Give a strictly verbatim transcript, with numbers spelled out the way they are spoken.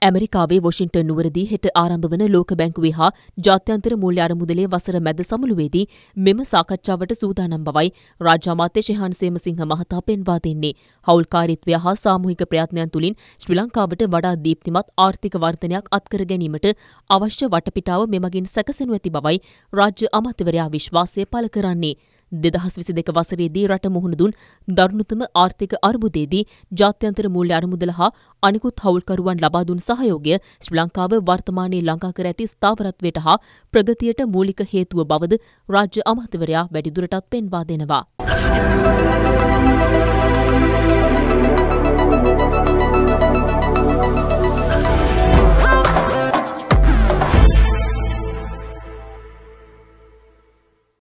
ඇමරිකාවේ වොෂින්ටන් නුවරදී හෙට ආරම්භ වන ලෝක බැංකුවේ හා ජාත්‍යන්තර මූල්‍ය අරමුදලේ වසර මැද සමුළුවේදී මෙම සාකච්ඡාවට සූදානම් බවයි රාජ්‍ය අමාත්‍ය ශෙහාන් සේමසිංහ මහතා පෙන්වා දෙන්නේ. හවුල්කාරීත්වය හා සාමූහික ප්‍රයත්නයන් තුළින් ශ්‍රී ලංකාවට වඩා දීප්තිමත් ආර්ථික වර්ධනයක් අත්කර ගැනීමට අවශ්‍ය වටපිටාව මෙමගින් සැකසෙනු ඇති බවයි රාජ්‍ය අමාත්‍යවරයා විශ්වාසය පළ කරන්නේ. දෙදහස් විසි දෙක වසරේදී රට මුහුණ දුන් දරුණුතම ආර්ථික අර්බුදයේදී ජාත්‍යන්තර මූල්‍ය අරමුදල හා අනිකුත් හවුල්කරුවන් ලබා දුන් සහයෝගය ශ්‍රී ලංකාව වර්තමානයේ ළඟා කර ඇති ස්ථාවරත්වයට හා ප්‍රගතියට මූලික හේතුව බවද රාජ්‍ය අමාත්‍යවරයා වැඩිදුරටත් පෙන්වා දෙනවා.